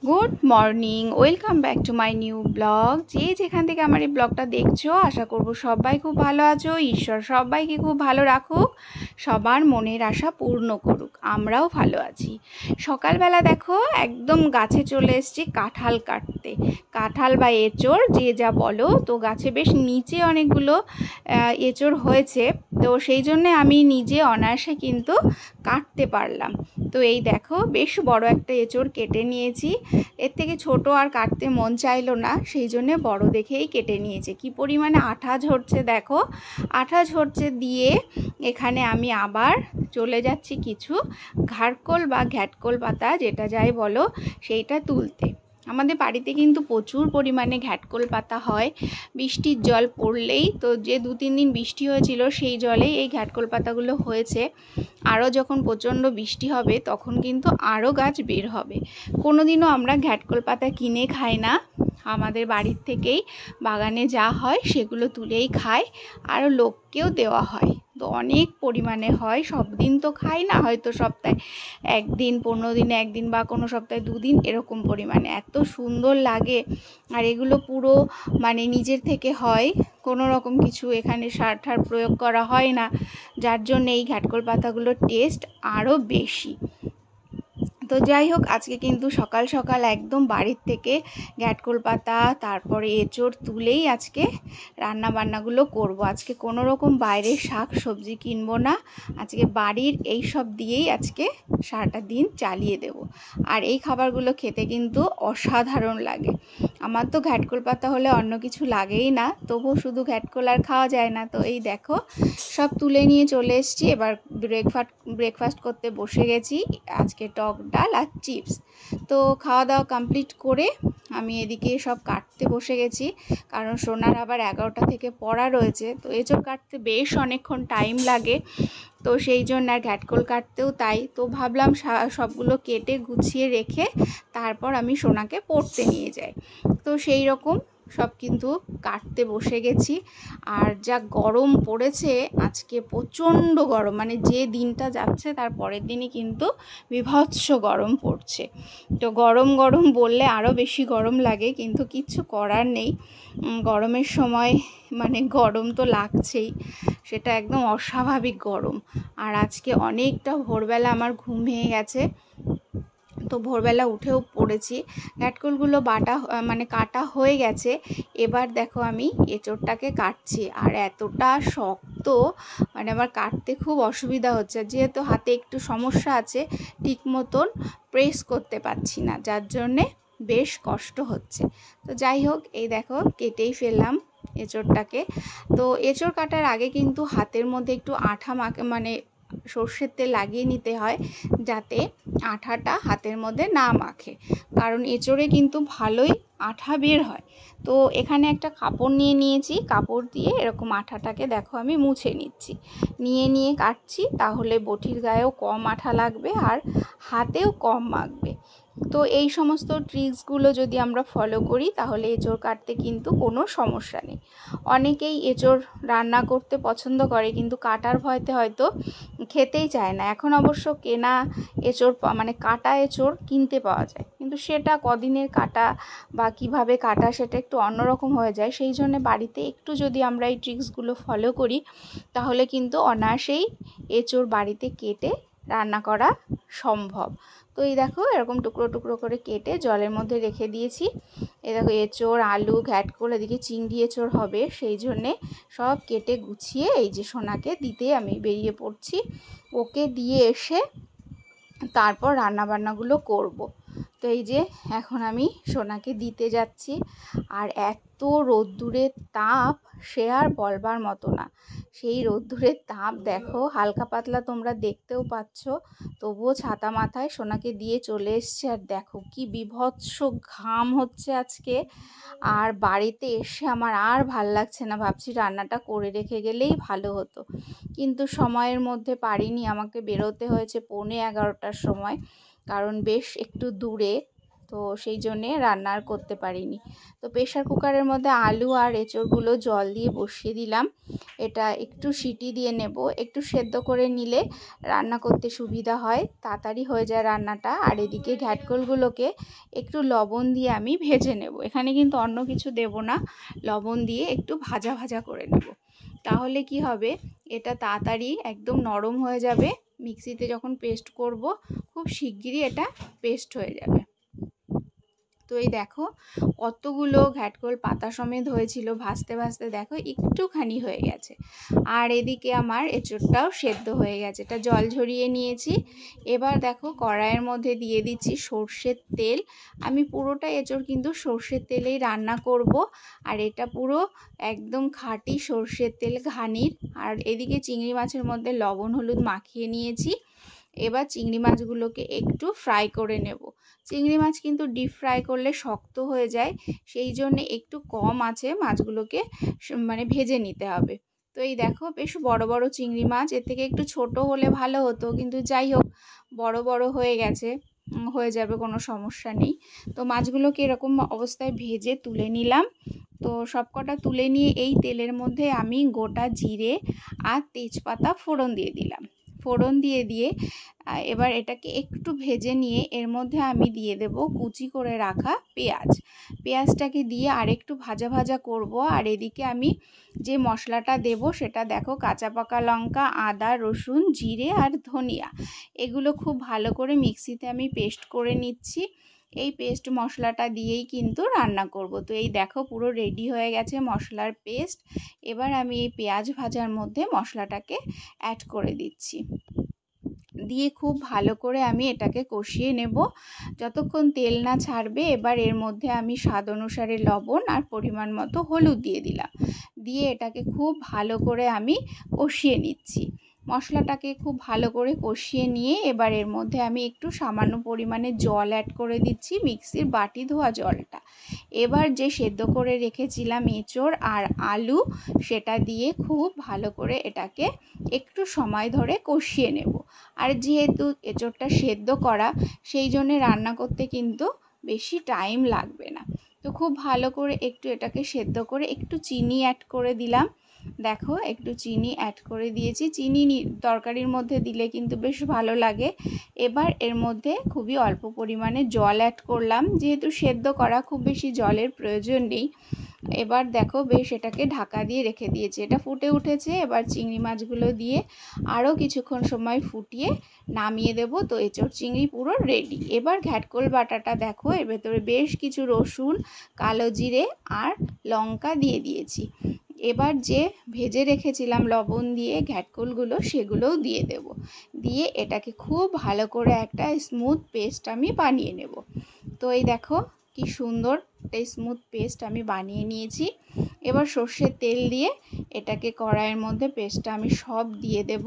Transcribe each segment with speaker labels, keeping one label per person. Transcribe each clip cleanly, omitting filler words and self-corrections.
Speaker 1: Good morning, welcome back to my new blog. যে যেখান থেকে আমার এই ব্লগটা দেখছো, আশা করব সবাই খুব ভালো আছো। ঈশ্বর সবাইকে খুব ভালো রাখুক, সবার মনের আশা পূর্ণ করুক। আমরাও ভালো আছি। সকালবেলা দেখো একদম গাছে চলে এসেছি কাঁঠাল কাটতে। কাঁঠাল বা এঁচড় যে যা বলো, তো গাছে বেশ নিচে অনেকগুলো এঁচড় হয়েছে, তো সেই জন্যে আমি নিজে অনায়াসে কিন্তু কাটতে পারলাম। তো এই দেখো বেশ বড় একটা এঁচড় কেটে নিয়েছি। এর থেকে ছোট আর কাটতে মন চাইলো না, সেই জন্যে বড় দেখেই কেটে নিয়েছে। কি পরিমাণে আঠা ঝরছে দেখো, আঠা ঝরছে দিয়ে এখানে আমি আবার চলে যাচ্ছি কিছু ঘাড়কোল বা ঘ্যাটকোল পাতা, যেটা যাই বলো, সেইটা তুলতে। আমাদের বাড়িতে কিন্তু প্রচুর পরিমাণে ঘ্যাটকোল পাতা হয়। বৃষ্টির জল পড়লেই, তো যে 2-3 দিন বৃষ্টি হয়েছিল সেই জলেই এই ঘ্যাটকোল পাতাগুলো হয়েছে। আরও যখন প্রচণ্ড বৃষ্টি হবে তখন কিন্তু আরও গাছ বের হবে। কোনো দিনও আমরা ঘ্যাটকোল পাতা কিনে খাই না, আমাদের বাড়ির থেকেই বাগানে যা হয় সেগুলো তুলেই খাই, আরও লোককেও দেওয়া হয়। তো অনেক পরিমাণে হয়, সব দিন তো খাই না, হয়তো সপ্তাহে 1 দিন, 15 দিনে 1 দিন, বা কোনো সপ্তাহে 2 দিন, এরকম পরিমাণে। এত সুন্দর লাগে। আর এগুলো পুরো মানে নিজের থেকে হয়, কোনো রকম কিছু এখানে সার ঠার প্রয়োগ করা হয় না, যার জন্য এই ঘ্যাটকোল পাতাগুলোর টেস্ট আরও বেশি। তো যাই হোক, আজকে কিন্তু সকাল সকাল একদম বাড়ির থেকে ঘ্যাটকোল পাতা তারপরে এঁচড় তুলেই আজকে রান্না বান্নাগুলো করব। আজকে কোনো রকম বাইরের শাক সবজি কিনবো না, আজকে বাড়ির এই সব দিয়েই আজকে সারাটা দিন চালিয়ে দেব। আর এই খাবারগুলো খেতে কিন্তু অসাধারণ লাগে। আমার তো ঘ্যাটকোল পাতা হলে অন্য কিছু লাগেই না, তবুও শুধু ঘ্যাটকোল আর খাওয়া যায় না। তো এই দেখো সব তুলে নিয়ে চলে এসেছি, এবার ব্রেকফাস্ট করতে বসে গেছি। আজকে টক ডাল আর চিপস। তো খাওয়া দাওয়া কমপ্লিট করে আমি এদিকে সব কাটতে বসে গেছি, কারণ সোনার আবার 11টা থেকে পড়া রয়েছে। তো এঁচড় কাটতে বেশ অনেকক্ষণ টাইম লাগে, তো সেই জন্য, আর ঘ্যাটকোল কাটতেও তাই। তো ভাবলাম সবগুলো কেটে গুছিয়ে রেখে তারপর আমি সোনাকে পড়তে নিয়ে যাই। তো সেই রকম সব কিন্তু কাটতে বসে গেছি। আর যা গরম পড়েছে আজকে, প্রচণ্ড গরম, মানে যে দিনটা যাচ্ছে তার পরের দিনই কিন্তু বিভৎস গরম পড়ছে। তো গরম গরম বললে আরও বেশি গরম লাগে, কিন্তু কিচ্ছু করার নেই। গরমের সময় মানে গরম তো লাগছেই, সেটা একদম অস্বাভাবিক গরম। আর আজকে অনেকটা ভোরবেলা আমার ঘুম ভেঙে গেছে, তো ভোরবেলা উঠেও পড়েছি। ঘ্যাটকোলগুলো কাটা হয়ে গেছে। এবার দেখো আমি এঁচড়টাকে কাটছি, আর এতটা শক্ত, মানে আমার কাটতে খুব অসুবিধা হচ্ছে। যেহেতু হাতে একটু সমস্যা আছে, ঠিক মতন প্রেস করতে পারছি না, যার জন্যে বেশ কষ্ট হচ্ছে। তো যাই হোক, এই দেখো কেটেই ফেললাম এঁচড়টাকে। তো এঁচড় কাটার আগে কিন্তু হাতের মধ্যে একটু আঠা মানে সর্ষের তেল লাগিয়ে নিতে হয়, যাতে আঠাটা হাতের মধ্যে না মাখে, কারণ এঁচড়ে কিন্তু ভালোই আঠা বের হয়। তো এখানে একটা কাপড় নিয়ে নিয়েছি, কাপড় দিয়ে এরকম আঠাটাকে দেখো আমি মুছে নিচ্ছি, নিয়ে কাটছি, তাহলে বটির গায়েও কম আঠা লাগবে আর হাতেও কম মাখবে। তো এই সমস্ত ট্রিক্সগুলো যদি আমরা ফলো করি তাহলে এঁচড় কাটতে কিন্তু কোনো সমস্যা নেই। অনেকেই এঁচড় রান্না করতে পছন্দ করে, কিন্তু কাটার ভয়তে হয়তো খেতেই চায় না। এখন অবশ্য কেনা এঁচড় মানে কাটা এঁচড় কিনতে পাওয়া যায়, কিন্তু সেটা কদিনের কাটা বা কিভাবে কাটা সেটা একটু অন্যরকম হয়ে যায়। সেই জন্য বাড়িতে একটু যদি আমরা এই ট্রিক্সগুলো ফলো করি তাহলে কিন্তু অনায়াসেই এঁচড় বাড়িতে কেটে রান্না করা সম্ভব। তো এই দেখো এরকম টুকরো টুকরো করে কেটে জলের মধ্যে রেখে দিয়েছি। এই দেখো এঁচড়, আলু, ঘ্যাটকোল, এদিকে চিংড়ি এঁচড় হবে, সেই জন্যে সব কেটে গুছিয়ে এই যে সোনাকে দিতে আমি বেরিয়ে পড়ছি। ওকে দিয়ে এসে তারপর রান্নাবান্নাগুলো করব। তো এই যে এখন আমি সোনাকে দিতে যাচ্ছি, আর এত রোদ্দুরের তাপ সে আর বলবার মতো না। সেই রোদ্দুরের তাপ দেখো, হালকা পাতলা তোমরা দেখতেও পাচ্ছ, তবুও ছাতা মাথায় সোনাকে দিয়ে চলে এসছে। আর দেখো কি বিভৎস ঘাম হচ্ছে আজকে। আর বাড়িতে এসে আমার আর ভাল লাগছে না, ভাবছি রান্নাটা করে রেখে গেলেই ভালো হতো, কিন্তু সময়ের মধ্যে পারিনি, আমাকে বেরোতে হয়েছে 11:45টার সময়, কারণ বেশ একটু দূরে। তো সেই জন্যে রান্না আর করতে পারিনি। তো প্রেশার কুকারের মধ্যে আলু আর এঁচড়গুলো জল দিয়ে বসিয়ে দিলাম। এটা একটু সিটি দিয়ে নেব, একটু সেদ্ধ করে নিলে রান্না করতে সুবিধা হয়, তাড়াতাড়ি হয়ে যায় রান্নাটা। আর এদিকে ঘ্যাটকলগুলোকে একটু লবণ দিয়ে আমি ভেজে নেব। এখানে কিন্তু অন্য কিছু দেব না, লবণ দিয়ে একটু ভাজা ভাজা করে নেব। তাহলে কি হবে, এটা তাড়াতাড়ি একদম নরম হয়ে যাবে। মিক্সিতে যখন পেস্ট করব খুব শিগগিরই এটা পেস্ট হয়ে যাবে। তো এই দেখো কতগুলো ঘ্যাটকল পাতা সমেত হয়েছিল, ভাজতে ভাজতে দেখো একটুখানি হয়ে গেছে। আর এদিকে আমার এঁচড়টাও সেদ্ধ হয়ে গেছে, এটা জল ঝরিয়ে নিয়েছি। এবার দেখো কড়াইয়ের মধ্যে দিয়ে দিচ্ছি সর্ষের তেল। আমি পুরোটা এঁচড় কিন্তু সর্ষের তেলেই রান্না করব। আর এটা পুরো একদম খাঁটি সর্ষের তেল ঘানির। আর এদিকে চিংড়ি মাছের মধ্যে লবণ হলুদ মাখিয়ে নিয়েছি। এবার চিংড়ি মাছগুলোকে একটু ফ্রাই করে নেব। চিংড়ি মাছ কিন্তু ডিপ ফ্রাই করলে শক্ত হয়ে যায়, সেই জন্য একটু কম আছে মাছগুলোকে মানে ভেজে নিতে হবে। তো এই দেখো বেশ বড় বড় চিংড়ি মাছ, এর থেকে একটু ছোট হলে ভালো হতো, কিন্তু যাই হোক বড় বড় হয়ে গেছে, হয়ে যাবে, কোনো সমস্যা নেই। তো মাছগুলোকে এরকম অবস্থায় ভেজে তুলে নিলাম। তো সবকটা তুলে নিয়ে এই তেলের মধ্যে আমি গোটা জিরে আর তেজপাতা ফোড়ন দিয়ে দিলাম। ফোড়ন দিয়ে এবার এটাকে একটু ভেজে নিয়ে এর মধ্যে আমি দিয়ে দেব কুচি করে রাখা পেঁয়াজটাকে দিয়ে আরেকটু ভাজা ভাজা করব। আর এদিকে আমি যে মশলাটা দেব সেটা দেখো কাঁচা পাকা লঙ্কা, আদা, রসুন, জিরে আর ধনিয়া, এগুলো খুব ভালো করে মিক্সিতে আমি পেস্ট করে নিচ্ছি। এই পেস্ট মশলাটা দিয়েই কিন্তু রান্না করব। তো এই দেখো পুরো রেডি হয়ে গেছে মশলার পেস্ট। এবার আমি এই পেঁয়াজ ভাজার মধ্যে মশলাটাকে অ্যাড করে দিচ্ছি, দিয়ে খুব ভালো করে আমি এটাকে কষিয়ে নেব যতক্ষণ তেল না ছাড়বে। এবার এর মধ্যে আমি স্বাদ অনুসারে লবণ আর পরিমাণ মতো হলুদ দিয়ে দিলাম, দিয়ে এটাকে খুব ভালো করে আমি কষিয়ে নিচ্ছি। মশলাটাকে খুব ভালো করে কষিয়ে নিয়ে এবার এর মধ্যে আমি একটু সামান্য পরিমাণে জল অ্যাড করে দিচ্ছি, মিক্সির বাটি ধোয়া জলটা। এবার যে সেদ্ধ করে রেখেছিলাম এঁচড় আর আলু, সেটা দিয়ে খুব ভালো করে এটাকে একটু সময় ধরে কষিয়ে নেব। আর যেহেতু এঁচড়টা সেদ্ধ করা, সেই জন্যে রান্না করতে কিন্তু বেশি টাইম লাগবে না। তো খুব ভালো করে একটু এটাকে সেদ্ধ করে একটু চিনি অ্যাড করে দিলাম। দেখো একটু চিনি অ্যাড করে দিয়েছি, চিনি তরকারির মধ্যে দিলে কিন্তু বেশ ভালো লাগে। এবার এর মধ্যে খুবই অল্প পরিমাণে জল অ্যাড করলাম, যেহেতু সেদ্ধ করা খুব বেশি জলের প্রয়োজন নেই। এবার দেখো বেশ এটাকে ঢাকা দিয়ে রেখে দিয়েছি, এটা ফুটে উঠেছে। এবার চিংড়ি মাছগুলো দিয়ে আরও কিছুক্ষণ সময় ফুটিয়ে নামিয়ে দেব। তো এঁচড় চিংড়ি পুরো রেডি। এবার ঘ্যাটকল বাটাটা দেখো, এর ভেতরে বেশ কিছু রসুন, কালো জিরে আর লঙ্কা দিয়ে দিয়েছি। এবার যে ভেজে রেখেছিলাম লবণ দিয়ে ঘ্যাটকলগুলো, সেগুলোও দিয়ে দেব। দিয়ে এটাকে খুব ভালো করে একটা স্মুথ পেস্ট আমি বানিয়ে নেব। তো এই দেখো কি সুন্দর একটা স্মুথ পেস্ট আমি বানিয়ে নিয়েছি। এবার সর্ষের তেল দিয়ে এটাকে কড়াইয়ের মধ্যে পেস্টটা আমি সব দিয়ে দেব,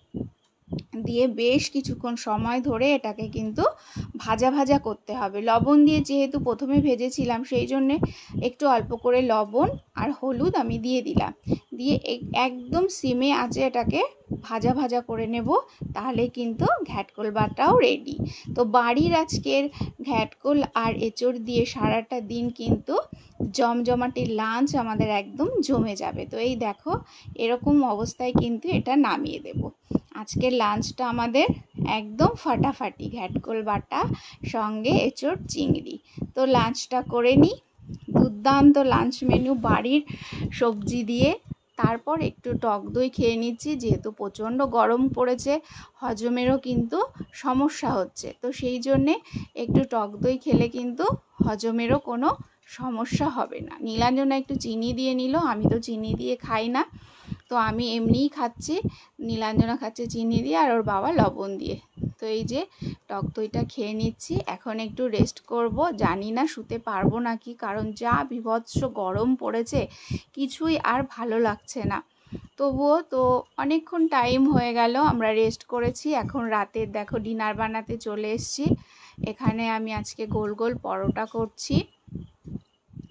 Speaker 1: দিয়ে বেশ কিছুক্ষণ সময় ধরে এটাকে কিন্তু ভাজা ভাজা করতে হবে। লবণ দিয়ে যেহেতু প্রথমে ভেজেছিলাম, সেই জন্যে একটু অল্প করে লবণ আর হলুদ আমি দিয়ে দিলাম, দিয়ে একদম সিমে আঁচে এটাকে ভাজা ভাজা করে নেব, তাহলে কিন্তু ঘ্যাটকল বাটাও রেডি। তো বাড়ির আজকের ঘ্যাটকল আর এঁচড় দিয়ে সারাটা দিন কিন্তু জমজমাটি লাঞ্চ আমাদের একদম জমে যাবে। তো এই দেখো এরকম অবস্থায় কিন্তু এটা নামিয়ে দেব। আজকের লাঞ্চটা আমাদের একদম ফাটাফাটি, ঘ্যাটকল বাটা সঙ্গে এঁচড় চিংড়ি। তো লাঞ্চটা করে নিই, দুর্দান্ত লাঞ্চ মেনু বাড়ির সবজি দিয়ে। তারপর একটু টক দই খেয়ে নিচ্ছি, যেহেতু প্রচণ্ড গরম পড়েছে, হজমেরও কিন্তু সমস্যা হচ্ছে। তো সেই জন্যে একটু টক দই খেলে কিন্তু হজমেরও কোনো সমস্যা হবে না। নীলাঞ্জনা একটু চিনি দিয়ে নিল, আমি তো চিনি দিয়ে খাই না, তো আমি এমনিই খাচ্ছি। নীলাঞ্জনা খাচ্ছে চিনি দিয়ে আর ওর বাবা লবণ দিয়ে। তো এই যে টক দইটা খেয়ে নিচ্ছি, এখন একটু রেস্ট করব। জানি না শুতে পারবো নাকি, কারণ যা বীভৎস গরম পড়েছে, কিছুই আর ভালো লাগছে না। তবুও তো অনেকক্ষণ টাইম হয়ে গেল আমরা রেস্ট করেছি। এখন রাতের দেখো ডিনার বানাতে চলে এসেছি। এখানে আমি আজকে গোল গোল পরোটা করছি।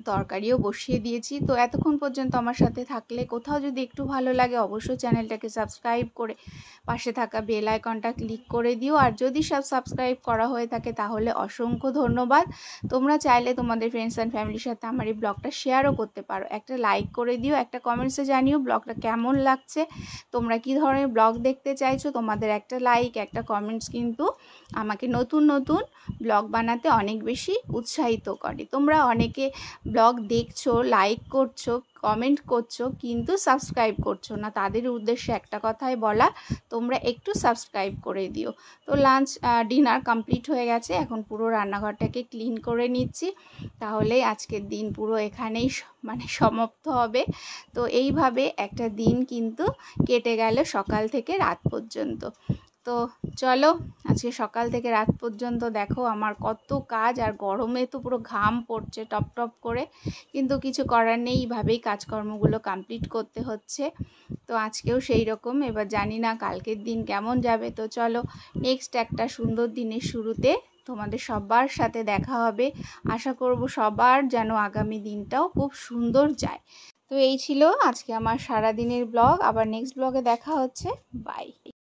Speaker 1: তরকারিও বসিয়ে দিয়েছি। তো এতক্ষণ পর্যন্ত আমার সাথে থাকলে, কোথাও যদি একটু ভালো লাগে অবশ্যই চ্যানেলটাকে সাবস্ক্রাইব করে পাশে থাকা বেল আইকনটা ক্লিক করে দিও। আর যদি সব সাবস্ক্রাইব করা হয়ে থাকে তাহলে অসংখ্য ধন্যবাদ। তোমরা চাইলে তোমাদের ফ্রেন্ডস অ্যান্ড ফ্যামিলির সাথে আমার এই ব্লগটা শেয়ারও করতে পারো। একটা লাইক করে দিও, একটা কমেন্টসে জানিও ব্লগটা কেমন লাগছে, তোমরা কী ধরনের ব্লগ দেখতে চাইছো। তোমাদের একটা লাইক, একটা কমেন্টস কিন্তু আমাকে নতুন নতুন ব্লগ বানাতে অনেক বেশি উৎসাহিত করে। তোমরা অনেকে ব্লগ দেখছো, লাইক করছো, কমেন্ট করছো, কিন্তু সাবস্ক্রাইব করছো না। তাদের উদ্দেশ্যে একটা কথাই বলা, তোমরা একটু সাবস্ক্রাইব করে দিও। তো ডিনার কমপ্লিট হয়ে গেছে, এখন পুরো রান্নাঘরটাকে ক্লিন করে নিচ্ছি, তাহলেই আজকের দিন পুরো এখানেই সমাপ্ত হবে। তো এইভাবে একটা দিন কিন্তু কেটে গেল সকাল থেকে রাত পর্যন্ত। তো চলো, আজকে সকাল থেকে রাত পর্যন্ত দেখো আমার কত কাজ, আর গরমে তো পুরো ঘাম পড়ছে টপ টপ করে, কিন্তু কিছু করার নেই, এইভাবেই কাজকর্মগুলো কমপ্লিট করতে হচ্ছে। তো আজকেও সেই রকম, এবার জানি না কালকের দিন কেমন যাবে। তো চলো, নেক্সট একটা সুন্দর দিনের শুরুতে তোমাদের সবার সাথে দেখা হবে। আশা করব সবার যেন আগামী দিনটাও খুব সুন্দর যায়। তো এই ছিল আজকে আমার সারাদিনের ব্লগ। আবার নেক্সট ব্লগে দেখা হচ্ছে। বাই।